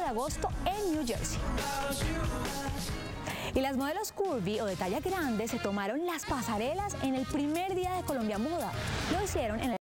agosto en New Jersey. Y las modelos curvy o de talla grande se tomaron las pasarelas en el primer día de Colombia Moda. Lo hicieron en el